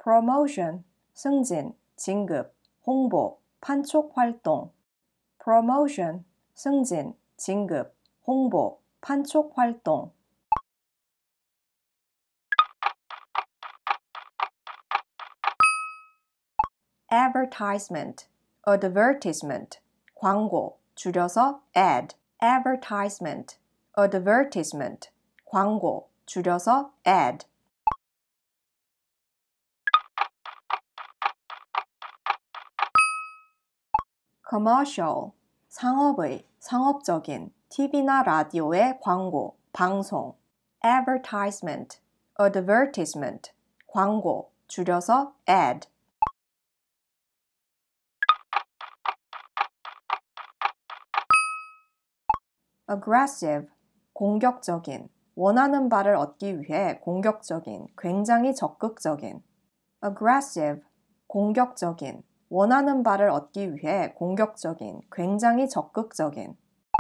promotion, 승진, 진급, 홍보, 판촉 활동. promotion, 승진, 진급, 홍보, 판촉 활동. advertisement, advertisement, 광고, 줄여서 ad, advertisement, advertisement, 광고, 줄여서 ad. commercial, 상업의, 상업적인, TV나 라디오의 광고, 방송. advertisement, advertisement, 광고, 줄여서 ad. aggressive, 공격적인, 원하는 바를 얻기 위해 공격적인, 굉장히 적극적인. aggressive, 공격적인, 원하는 바를 얻기 위해 공격적인, 굉장히 적극적인.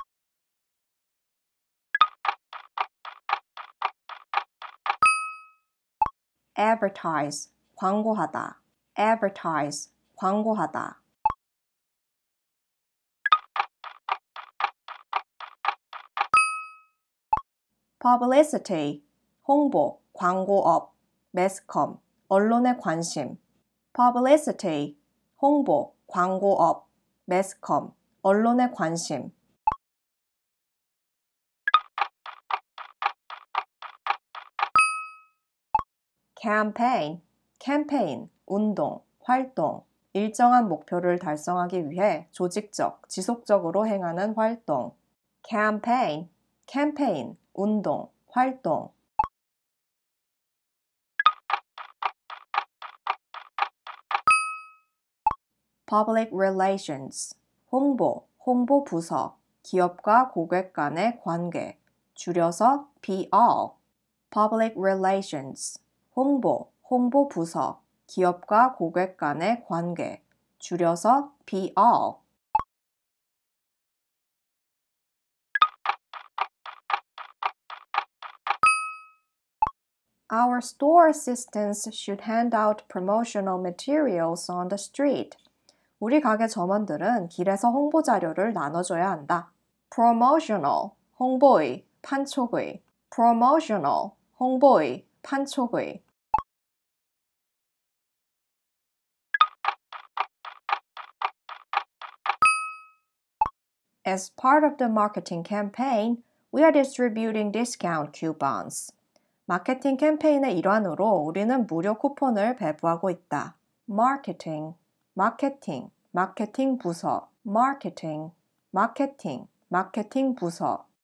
advertise, 광고하다. advertise, 광고하다. publicity, 홍보, 광고업, 매스컴, 언론의 관심. publicity, 홍보, 광고업, 매스컴, 언론의 관심. campaign, 캠페인, 운동, 활동, 일정한 목표를 달성하기 위해 조직적, 지속적으로 행하는 활동. campaign, 캠페인, 운동, 활동. public relations, 홍보, 홍보부서, 기업과 고객 간의 관계, 줄여서 PR. public relations, 홍보, 홍보부서, 기업과 고객 간의 관계, 줄여서 PR. Our store assistants should hand out promotional materials on the street. 우리 가게 점원들은 길에서 홍보 자료를 나눠줘야 한다. promotional, 홍보의, 판촉의. promotional, 홍보의, 판촉의. As part of the marketing campaign, we are distributing discount coupons. 마케팅 캠페인의 일환으로 우리는 무료 쿠폰을 배부하고 있다. marketing, 마케팅, 마케팅 부서, marketing, 마케팅, 마케팅 부서.